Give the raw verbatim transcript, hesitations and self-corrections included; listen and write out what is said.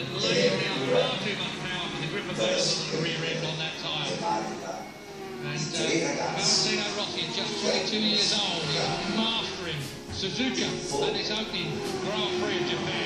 and laying down far too much power for the grip of both on the rear end on that tyre. And uh, Valentino Rossi is just twenty-two years old. He's mastering Suzuka at this opening Grand Prix of Japan.